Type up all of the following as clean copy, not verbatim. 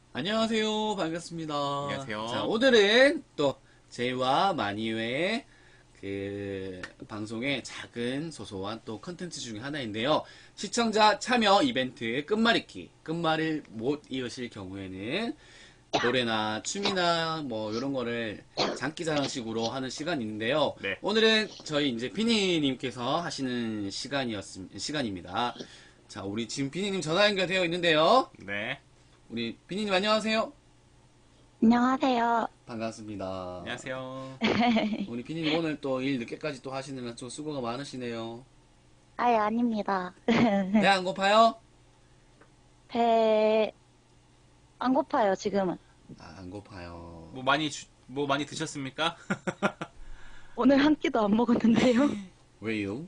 안녕하세요. 반갑습니다. 안녕하세요. 자, 오늘은 또 제이와 마니유의 방송의 작은 소소한 또 컨텐츠 중에 하나인데요. 시청자 참여 이벤트 끝말잇기. 끝말을 못 이으실 경우에는 노래나 춤이나 뭐 이런 거를 장기자랑식으로 하는 시간이 있는데요. 네. 오늘은 저희 이제 비니님께서 하시는 시간입니다. 자, 우리 지금 비니님 전화 연결되어 있는데요. 네. 우리 비니님 안녕하세요. 안녕하세요. 반갑습니다. 안녕하세요. 우리 비니님 오늘 또 일 늦게까지 또 하시느라 좀 수고가 많으시네요. 아예 아닙니다. 배 안 고파요? 배, 안 고파요, 지금은. 아, 안 고파요. 뭐 많이 드셨습니까? 오늘 한 끼도 안 먹었는데요. 왜요?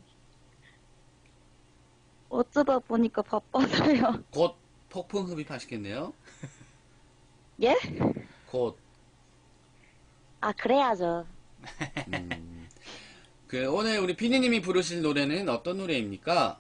어쩌다 보니까 바빠서요. 곧 폭풍 흡입하시겠네요? 예? 곧, 아, 그래야죠. 오늘 우리 비니님이 부르실 노래는 어떤 노래입니까?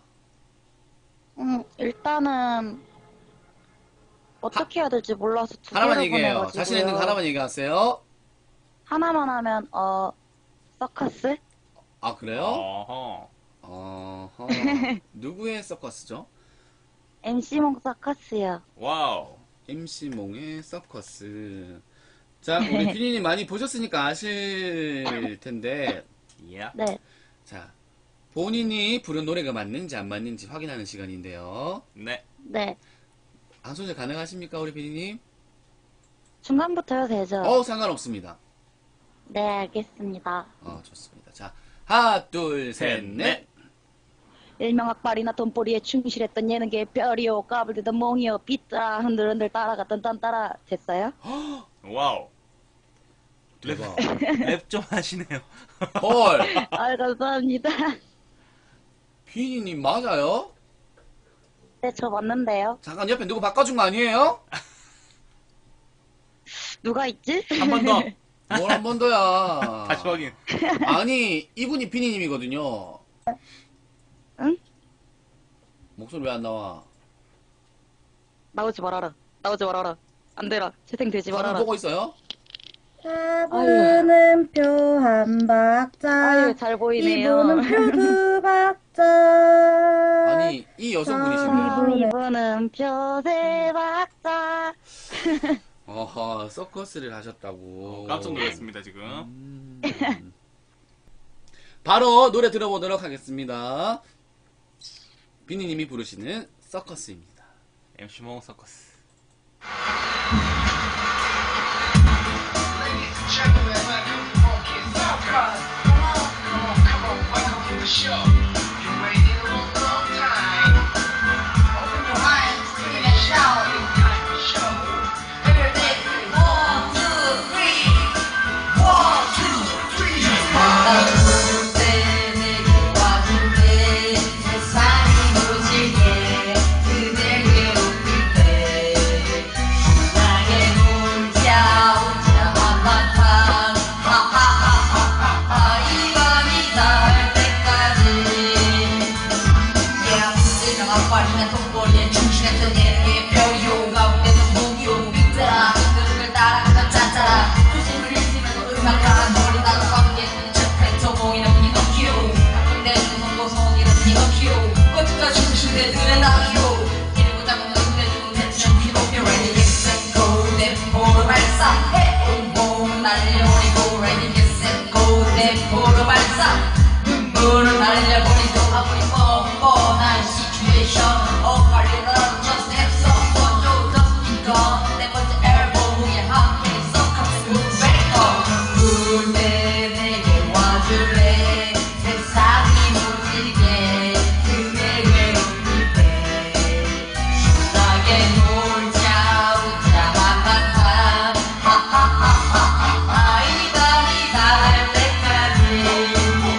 일단은, 어떻게 해야 될지 몰라서 두 하나만 개를 얘기해요. 보내가지고요. 자신 있는 거 하나만 얘기하세요. 하나만 하면, 서커스? 아, 그래요? 어허. 어허. 누구의 서커스죠? MC몽 서커스요. 와우. MC몽의 서커스. 자, 우리 비니님 많이 보셨으니까 아실 텐데, 예. 네. 자, 본인이 부른 노래가 맞는지 안 맞는지 확인하는 시간인데요. 네. 네. 한 소절 가능하십니까, 우리 비니님? 중간부터 해도 되죠? 상관없습니다. 네, 알겠습니다. 좋습니다. 자, 하나, 둘, 셋, 넷. 일명 악발이나 돈벌이에 충실했던 예능계의 별이요 까불대던 몽이요 삐따 흔들흔들 따라갔던 딴따라 됐어요? 와우. 대박. 랩 좀 하시네요. 헐, 아 감사합니다. 비니님 맞아요? 네, 저 맞는데요. 잠깐 옆에 누구 바꿔준 거 아니에요? 누가 있지? 한 번 더. 뭘 한 번 더야. 다시 확인. 아니, 이분이 비니님이거든요. 응? 목소리 왜 안 나와? 나오지 말아라. 나오지 말아라. 안 되라. 재생되지 화면 말아라. 보고 있어요? 사부는 표 한 박자, 아유, 잘 보이네요. 이분은 표 두 박자. 아니, 이 여성분이시네요. 이분은 표세 박자. 어허, 서커스를 하셨다고. 깜짝 놀랐습니다, 지금. 바로 노래 들어보도록 하겠습니다. 비니님이 부르시는 서커스입니다. MC몽 서커스. 눈물을 날려버리고 아무리 뻔뻔한 시츄에이션 엇갈리더라도 just have some fun 이건 내 번째 앨범에 함께 서커스 웨이커 울때 내게 와줄래 세상이 무지개 그대 외로울 때 신나게 놀자 웃자 한바탕 하하하하하 이 밤이 닿을 때까지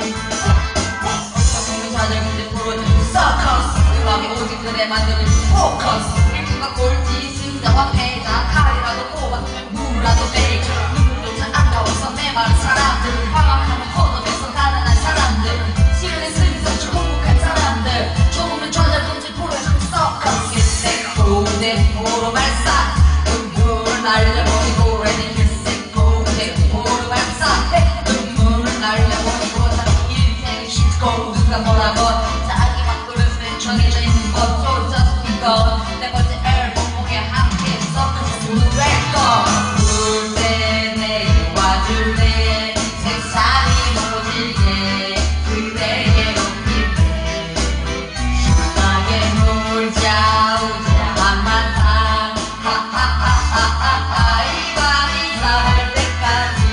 그대 만드는 포커스 일주가 꼴찌 승자와 패자 칼이라도 뽑아두면 무라도 베이죠 눈물조차 아까워서 내 말은 사람들 방황하는 코너에서 가난한 사람들 시련의 스리서 행복한 사람들 조금은 전자동질 프로에서 서커스 내 고대 포로 발사 날려버리고 레디 힐색 고개 고를 발사해 눈물을 날려버리고 자기 인생을 싣고 누가 뭐라고 자기 밥그릇에 정해져 있는 것조차 숨긴 것내 번째 앨범 목에 함께 섞은 모두 웰컴 울때 내게 와줄래 세상이 모질게 그대에게 높일래 신나게 놀자 우자 한바탕 하하하하하하 이 밤이 닿을 때까지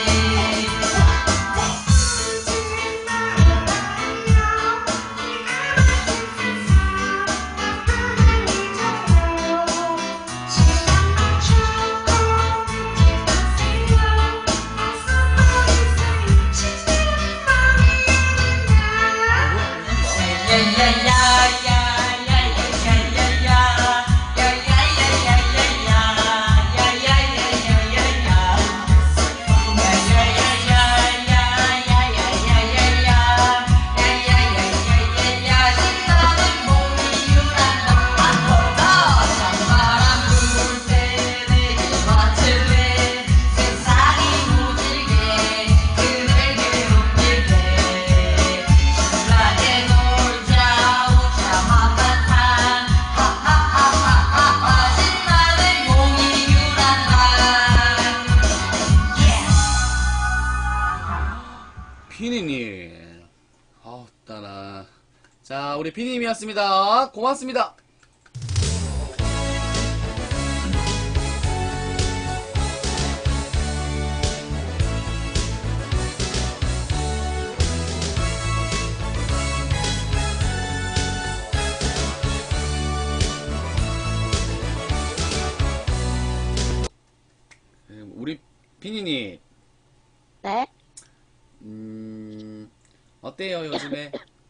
피니님. 아우, 따라. 자, 우리 피니님이었습니다. 고맙습니다. 우리 피니님. 네? 어때요, 요즘에?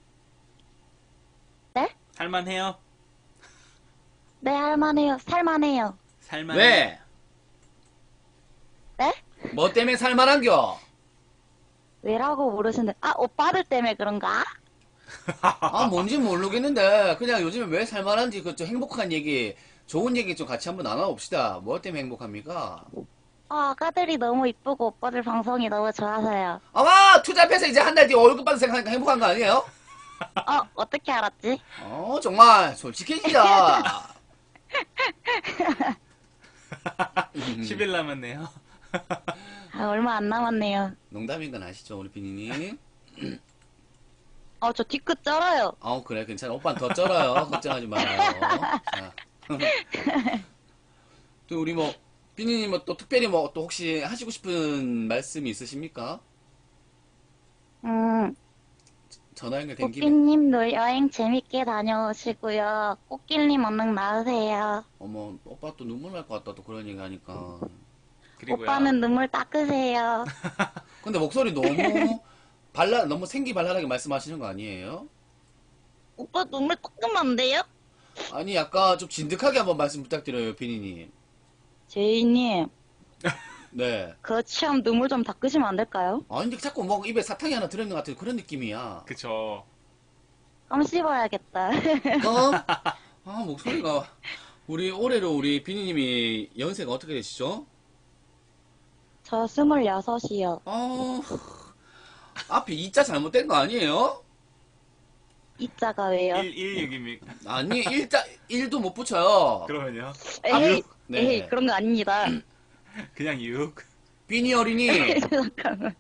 네? 할만해요? 네, 할만해요. 살만해요. 살만해. 왜? 네? 뭐 때문에 살만한겨? 왜라고 모르시는데, 아, 오빠들 때문에 그런가? 아, 뭔지 모르겠는데, 그냥 요즘에 왜 살만한지, 그, 좀 행복한 얘기, 좋은 얘기 좀 같이 한번 나눠봅시다. 뭐 때문에 행복합니까? 아가들이 너무 이쁘고 오빠들 방송이 너무 좋아서요. 아마, 투잡해서 이제 한 달 뒤에 월급 받는 생각하니까 행복한 거 아니에요? 어떻게 알았지? 정말, 솔직해지자. 10일 남았네요. 아, 얼마 안 남았네요. 농담인 건 아시죠, 우리 비니님? 저 뒤끝 쩔어요. 그래, 괜찮아. 오빠는 더 쩔어요. 걱정하지 말아요. 자. 또 우리 뭐, 비니님 뭐 또 특별히 뭐 또 혹시 하시고 싶은 말씀이 있으십니까? 전화 연결 된 김에. 꽃길님도 여행 재밌게 다녀오시고요. 꽃길님 얼른 나으세요. 어머, 오빠 또 눈물 날 것 같다. 또 그런 얘기 하니까. 그리고요. 오빠는 눈물 닦으세요. 근데 목소리 너무 너무 생기발랄하게 말씀하시는 거 아니에요? 오빠 눈물 닦으면 안 돼요? 아니, 약간 좀 진득하게 한번 말씀 부탁드려요, 비니님. 제이님, 네. 그 취함 눈물 좀 닦으시면 안 될까요? 아니, 근데 자꾸 뭐 입에 사탕이 하나 들어있는 것 같은 그런 느낌이야. 그쵸. 껌 씹어야겠다. 목소리가. 우리 올해로 우리 비니님이 연세가 어떻게 되시죠? 저 26이요. 앞에 2자 잘못된 거 아니에요? 이자가 왜요? 116입니까? 아니, 1도 못 붙여요. 그러면요. 에이, 네. 에이, 그런 거 아닙니다. 그냥 6. 비니 어린이, 잠깐만.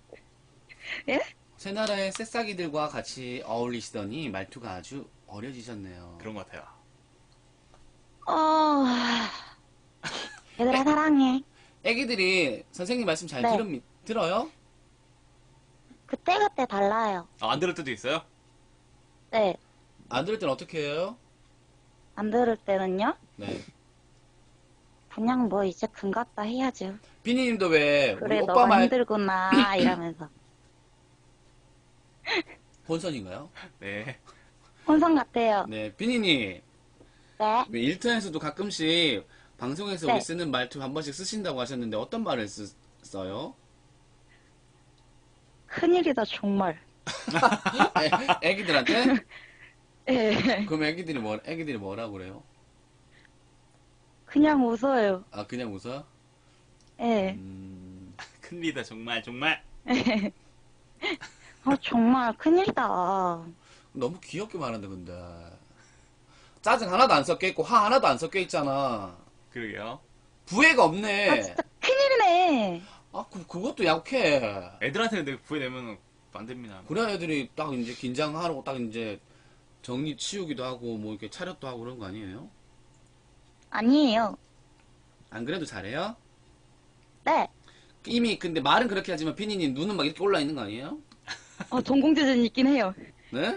새나라의 새싹이들과 같이 어울리시더니 말투가 아주 어려지셨네요. 그런 것 같아요. 얘들아 사랑해. 애기들이 선생님 말씀 잘 네. 들어요? 그때그때 달라요. 안 들을 때도 있어요? 네, 안 들을 땐 어떻게 해요? 안 들을 때는요? 네. 그냥 뭐 이제 금갔다 해야죠. 비니님도 왜 우리 그래, 오빠 너가 말 힘들구나 이러면서. 본선인가요? 네. 혼성 같아요. 네, 비니님. 네, 왜 일터에서도 가끔씩 방송에서 네. 우리 쓰는 말투 한 번씩 쓰신다고 하셨는데 어떤 말을 써요? 큰일이다 정말. 애기들한테? 예, 그럼 애기들이 뭐라고 그래요? 그냥 웃어요. 그냥 웃어요? 예. 큰일이다 정말 정말. 정말 큰일이다. 너무 귀엽게 말한다 근데. 짜증 하나도 안 섞여 있고 화 하나도 안 섞여 있잖아. 그러게요. 부해가 없네. 진짜 큰일이네. 그것도 약해. 애들한테 근데 구해내면 안 됩니다. 그래야 애들이 딱 이제 긴장하고 딱 이제 정리 치우기도 하고 뭐 이렇게 차렷도 하고 그런 거 아니에요? 아니에요. 안 그래도 잘해요? 네. 이미 근데 말은 그렇게 하지만 피니님 눈은 막 이렇게 올라 있는 거 아니에요? 동공지진 있긴 해요. 네?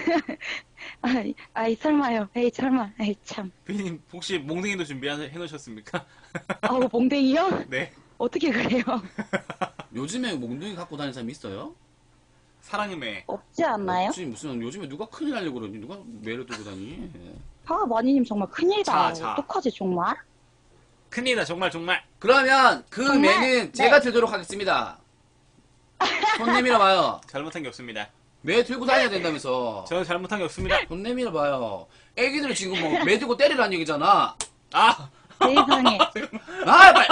아이, 설마요. 에이, 설마. 에이, 참. 피디님 혹시 몽둥이도 준비해 놓으셨습니까? 몽댕이요? 네. 어떻게 그래요? 요즘에 몽둥이 갖고 다니는 사람 있어요? 사랑의 매. 없지 않나요? 없지 무슨 요즘에 누가 큰일 하려고 그러니 누가 매를 들고 다니? 마니님 정말 큰일이다. 자. 어떡하지, 정말? 큰일이다 정말 정말. 그러면 그 정말? 매는 네. 제가 들도록 하겠습니다. 손 내밀어 봐요. 잘못한 게 없습니다. 매 들고 다녀야 된다면서. 저는 잘못한 게 없습니다. 손 내밀어 봐요. 애기들 지금 뭐 매 들고 때리라는 얘기잖아. 아 세상에. 빨리!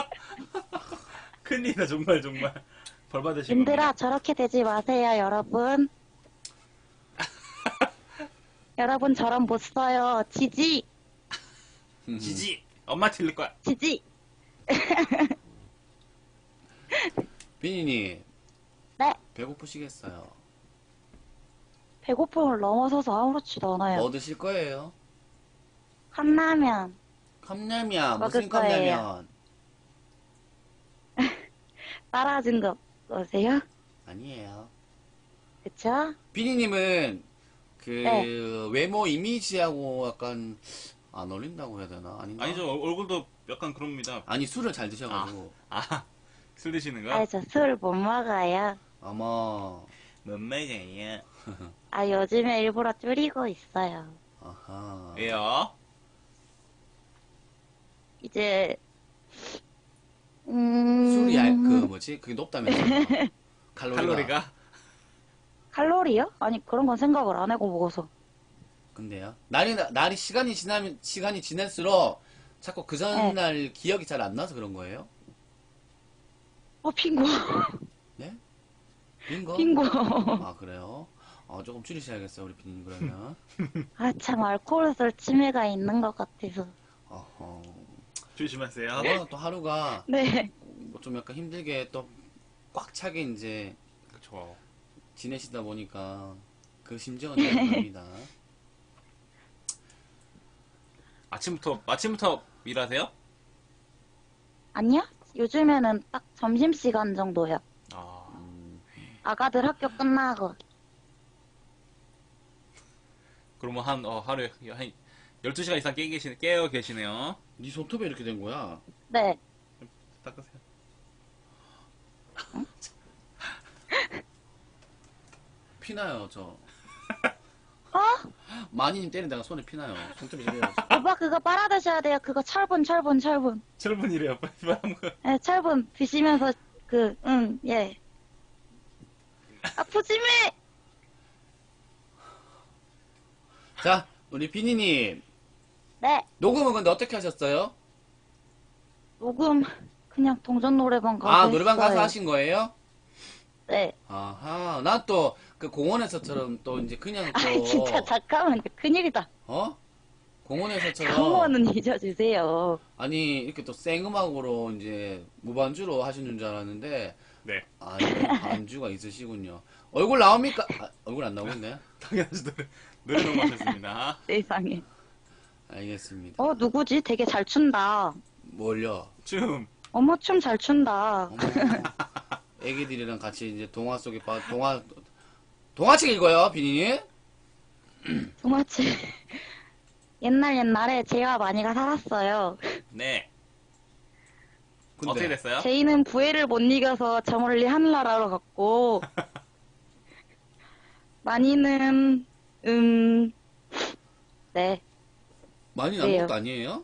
큰일이다 정말 정말. 벌 받으시고. 님들아, 저렇게 되지 마세요, 여러분. 여러분, 저런 못 써요. 지지! 지지. 엄마 틀릴 거야. 지지! 비니님 네. 배고프시겠어요? 배고픔을 넘어서서 아무렇지도 않아요. 뭐 드실 거예요? 컵라면. 컵라면 먹을 무슨 거예요. 컵라면? 따라준 거 보세요. 아니에요. 그쵸? 비니님은 그 네. 외모 이미지하고 약간 안 어울린다고 해야 되나? 아닌가? 아니죠 얼굴도 약간 그럽니다. 아니 술을 잘 드셔가지고 술 드시는 거? 저 술 못 먹어요. 아마 뭔 말이야? 요즘에 일부러 줄이고 있어요. 아하 왜요? 이제, 술이 뭐지? 그게 높다면서 칼로리가? 칼로리요? 아니, 그런 건 생각을 안 하고 먹어서. 근데요? 날이 시간이 지날수록 자꾸 그 전날 기억이 잘 안 나서 그런 거예요? 빙고. 네? 빈거? 빙고. 아 그래요? 조금 줄이셔야겠어요 우리 비님 그러면. 참, 알코올술 치매가 있는 것 같아서. 어허. 조심하세요. 이거는 또 하루가 네. 뭐 좀 약간 힘들게 또 꽉 차게 이제 그쵸. 지내시다 보니까 그 심정은 이해합니다. 아침부터 일하세요? 아니요? 요즘에는 딱 점심시간 정도요. 아 아가들 학교 끝나고. 그러면 하루에 한 12시간 이상 깨어 계시네요. 네 손톱에 이렇게 된 거야? 네. 닦으세요. 피나요 저. 어? 마니님 때리다가 손에 피나요. 손톱이 저래요. 오빠 그거 빨아 드셔야 돼요. 그거 철분. 철분이래요. 빨리 한번. 네, 철분 드시면서 예. 푸짐해! 자 우리 비니님 네. 녹음은 근데 어떻게 하셨어요? 녹음 그냥 동전 노래방 가서 노래방 가서 했어요. 하신 거예요? 네. 아하 나 또 그 공원에서처럼 또 이제 그냥 또 진짜 잠깐만 큰일이다. 공원에서처럼 공원은 잊어주세요. 아니 이렇게 또 생음악으로 이제 무반주로 하시는 줄 알았는데 네. 반주가 있으시군요. 얼굴 나옵니까? 얼굴 안 나오겠네. 당연하지 노래 너무 하셨습니다. 세상에. 알겠습니다. 누구지? 되게 잘 춘다. 뭘요? 춤. 어머, 춤 잘 춘다. 어머, 애기들이랑 같이 이제 동화책 읽어요, 비니님? 동화책. 옛날에 제이와 마니가 살았어요. 네. 근데 어떻게 됐어요? 제이는 부해를 못 이겨서 저 멀리 하늘나라로 갔고, 마니는, 네. 많이 왜요? 아무것도 아니에요?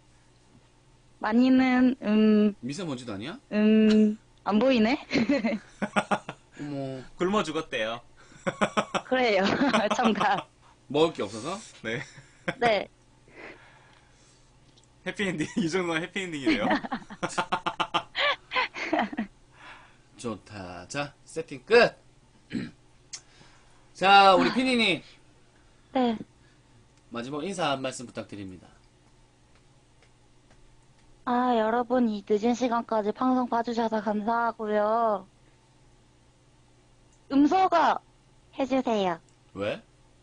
마니는, 미세먼지도 아니야? 안 보이네? 어머, 굶어 죽었대요. 그래요. 정답. 먹을 게 없어서? 네. 네. 해피엔딩 이 정도는 해피엔딩이래요. 좋다. 자, 세팅 끝. 자, 우리 피디님 네. 마지막 인사 한 말씀 부탁드립니다. 아, 여러분, 이 늦은 시간까지 방송 봐주셔서 감사하고요. 음소거 해주세요. 왜?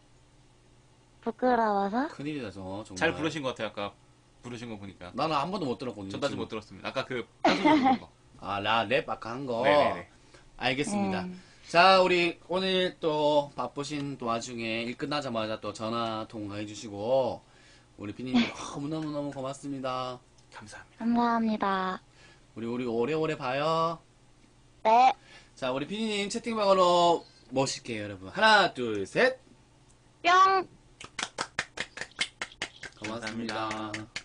부끄러워서? 큰일이다, 저 정말. 잘 부르신 것 같아요. 아까 부르신 거 보니까. 나는 한 번도 못 들었거든요. 전다지 지금. 못 들었습니다. 아까 그 한소절 부른 거. 아, 랩 아까 한 거. 네네네. 알겠습니다. 자, 우리 오늘 또 바쁘신 와중에 일 끝나자마자 또 전화 통화해 주시고 우리 피디님 너무너무 고맙습니다. 감사합니다. 감사합니다. 우리 오래오래 봐요. 네. 자, 우리 피디님 채팅방으로 모실게요, 여러분. 하나, 둘, 셋. 뿅! 고맙습니다. 감사합니다.